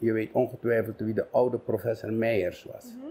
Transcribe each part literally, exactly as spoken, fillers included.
je weet ongetwijfeld wie de oude professor Meijers was. Mm-hmm.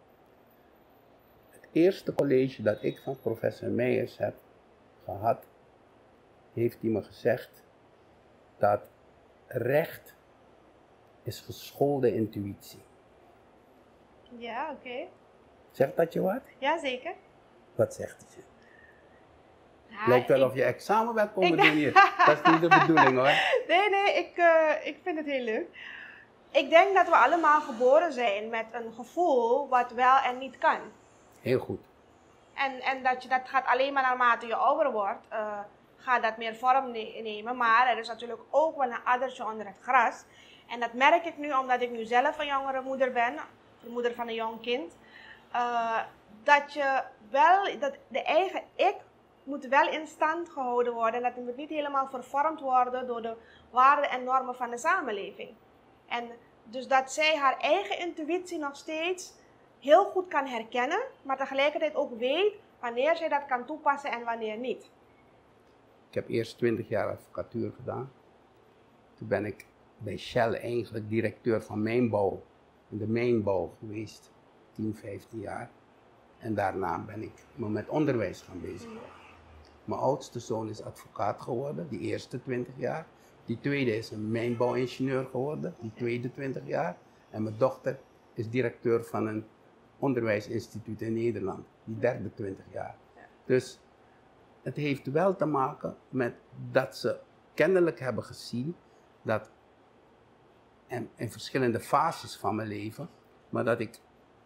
Het eerste college dat ik van professor Meijers heb gehad, heeft hij me gezegd dat recht is geschoolde intuïtie. Ja, oké. Okay. Zegt dat je wat? Ja, zeker. Wat zegt het je? Ja, Lijkt wel ik, of je examen bent komen ik, doen hier. Dat is niet de bedoeling hoor. Nee, nee, ik, uh, ik vind het heel leuk. Ik denk dat we allemaal geboren zijn met een gevoel wat wel en niet kan. Heel goed. En, en dat, je, dat gaat alleen maar naarmate je ouder wordt, uh, gaat dat meer vorm ne- nemen. Maar er is natuurlijk ook wel een addertje onder het gras. En dat merk ik nu omdat ik nu zelf een jongere moeder ben, de moeder van een jong kind. Uh, dat je wel, dat de eigen ik moet wel in stand gehouden worden. En dat het moet niet helemaal vervormd worden door de waarden en normen van de samenleving. En dus dat zij haar eigen intuïtie nog steeds heel goed kan herkennen, maar tegelijkertijd ook weet wanneer zij dat kan toepassen en wanneer niet. Ik heb eerst twintig jaar advocatuur gedaan. Toen ben ik bij Shell eigenlijk directeur van mijnbouw, in de mijnbouw geweest, tien, vijftien jaar. En daarna ben ik me met onderwijs gaan bezighouden. Mijn oudste zoon is advocaat geworden, die eerste twintig jaar. Die tweede is een mijnbouwingenieur geworden, die tweede twintig jaar. En mijn dochter is directeur van een onderwijsinstituut in Nederland, die derde twintig jaar. Dus het heeft wel te maken met dat ze kennelijk hebben gezien dat, en in verschillende fases van mijn leven, maar dat ik,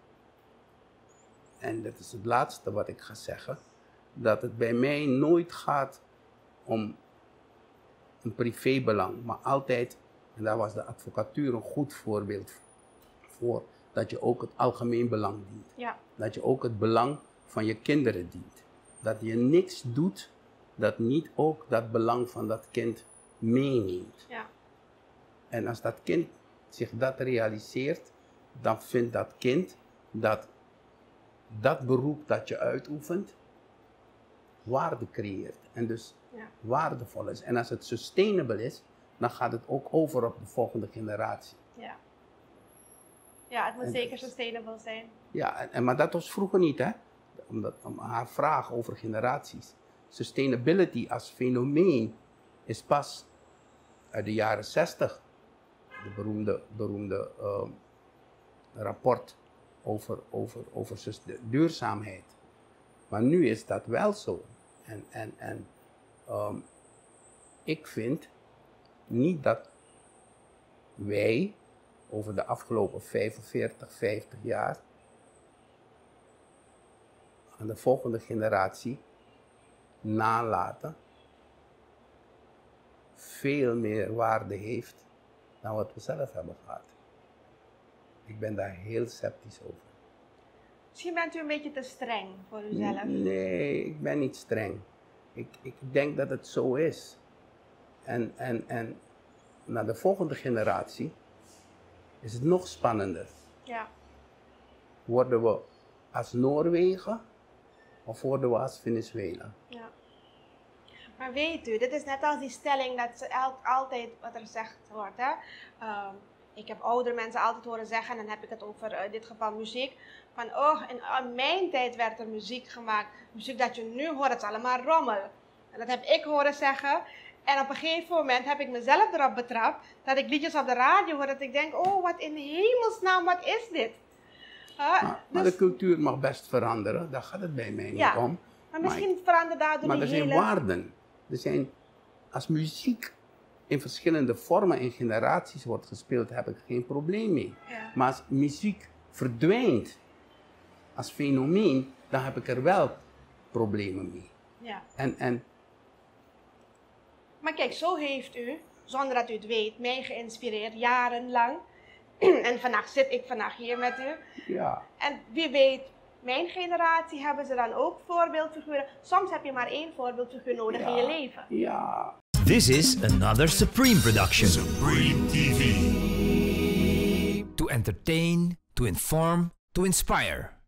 en dat is het laatste wat ik ga zeggen, dat het bij mij nooit gaat om een privébelang, maar altijd, en daar was de advocatuur een goed voorbeeld voor, dat je ook het algemeen belang dient. Ja. Dat je ook het belang van je kinderen dient. Dat je niks doet dat niet ook dat belang van dat kind meeneemt. Ja. En als dat kind zich dat realiseert, dan vindt dat kind dat dat beroep dat je uitoefent, waarde creëert. En dus Ja. waardevol is. En als het sustainable is, dan gaat het ook over op de volgende generatie. Ja, ja het moet En zeker dus- sustainable zijn. Ja, en, en, maar dat was vroeger niet, hè? Omdat, om haar vraag over generaties. Sustainability als fenomeen is pas uit de jaren zestig. De beroemde, beroemde uh, rapport over, over, over sus- duurzaamheid. Maar nu is dat wel zo. En, en, en um, ik vind niet dat wij over de afgelopen vijfenveertig, vijftig jaar aan de volgende generatie nalaten veel meer waarde heeft dan wat we zelf hebben gehad. Ik ben daar heel sceptisch over. Misschien bent u een beetje te streng voor uzelf. Nee, ik ben niet streng. Ik, ik denk dat het zo is. En, en, en naar de volgende generatie is het nog spannender. Ja. Worden we als Noorwegen of worden we als Venezuela? Ja. Maar weet u, dit is net als die stelling dat ze el- altijd wat er gezegd wordt. Hè? Um, ik heb oudere mensen altijd horen zeggen, en dan heb ik het over uh, in dit geval muziek. Van, oh, in, in mijn tijd werd er muziek gemaakt. Muziek dat je nu hoort, het is allemaal rommel. En dat heb ik horen zeggen. En op een gegeven moment heb ik mezelf erop betrapt dat ik liedjes op de radio hoor. Dat ik denk, oh, wat in hemelsnaam, wat is dit? Uh, Maar, maar dus, de cultuur mag best veranderen, daar gaat het bij mij niet Ja, om. maar misschien verandert daardoor Maar die er zijn hele... waarden. Er zijn, als muziek in verschillende vormen en generaties wordt gespeeld, heb ik geen probleem mee. Ja. Maar als muziek verdwijnt als fenomeen, dan heb ik er wel problemen mee. Ja. En, en Maar kijk, zo heeft u, zonder dat u het weet, mij geïnspireerd, jarenlang. En vandaag zit ik vandaag hier met u. ja, En wie weet, mijn generatie hebben ze dan ook voorbeeldfiguren. Soms heb je maar één voorbeeldfiguur nodig in je ja, leven. ja. This is another Supreme production. Supreme T V. To entertain, to inform, to inspire.